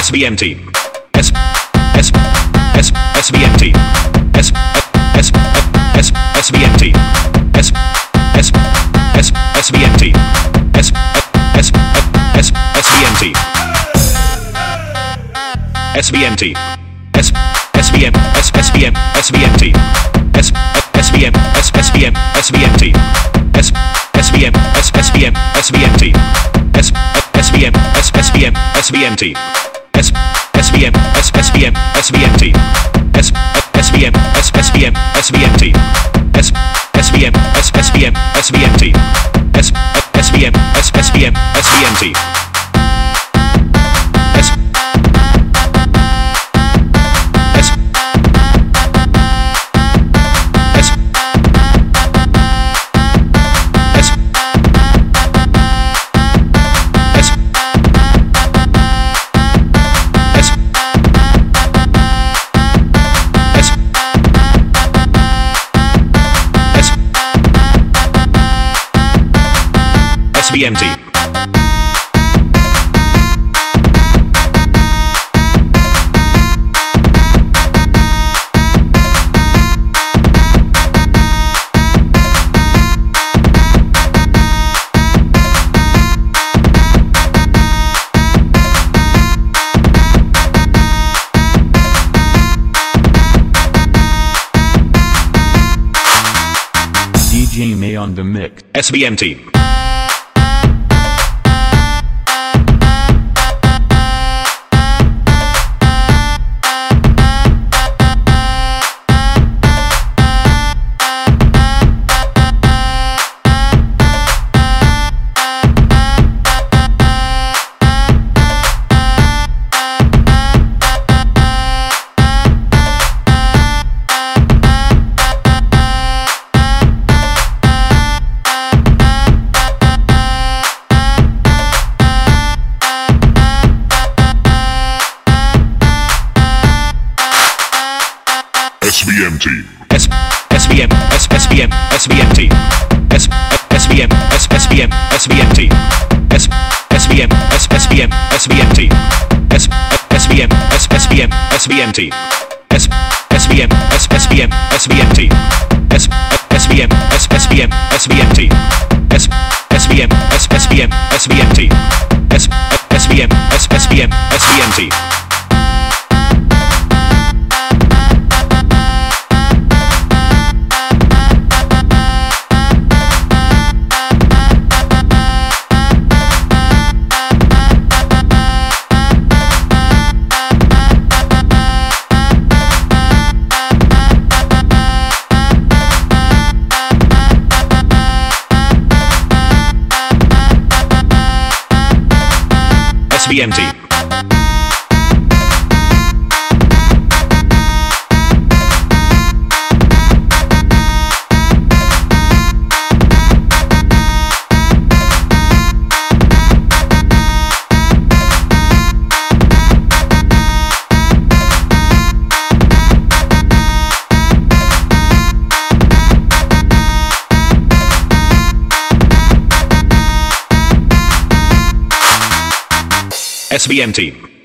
SBMT. S S S SBMT. S S S SBMT. S S S SBMT. S S S SBMT. SBMT. S SBM S SBM SBMT. S SBM S SBM SBMT. S SBM S SBM SBMT. S SBM S SBM SBMT. S SBM S SBM SBMT. S SBM S SBM SBMT. S SBM S SBM SBMT. S SBM S SBM SBMT. S SBMT. DJ May on the mix. SBMT. SBMT. S SBM S SBM SBMT. S SBM S SBM SBMT. S SBM S SBM SBMT. S SBM S SBM SBMT. S SBM S SBM SBMT. S SBM S SBM SBMT. S SBM S SBM SBMT. S SBM S SBM SBMT. SBMT. SBMT.